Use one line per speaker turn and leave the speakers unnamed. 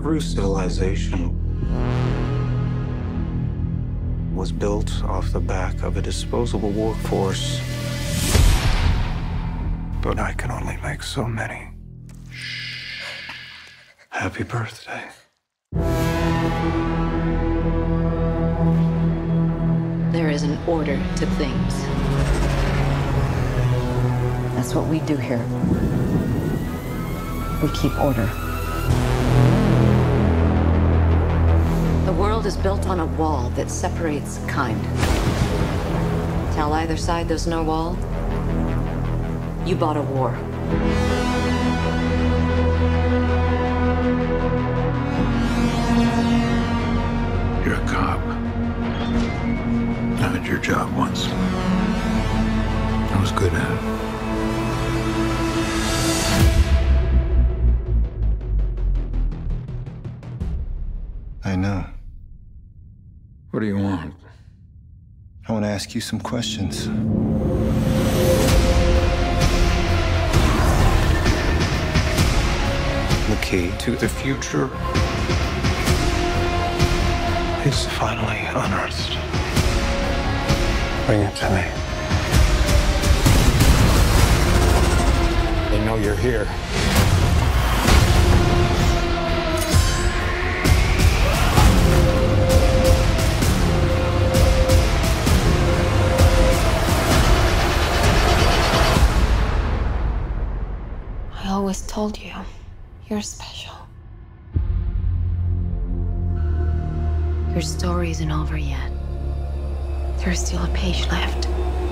Every civilization was built off the back of a disposable workforce. But I can only make so many. Happy birthday.
There is an order to things.
That's what we do here. We keep order.
The world is built on a wall that separates kind. Tell either side there's no wall, you bought a war.
You're a cop. I did your job once. I was good at it.
I know.
What do you want?
I want to ask you some questions.
The key to the future is finally unearthed. Bring it to me. They know you're here.
I always told you, you're special. Your story isn't over yet. There's still a page left.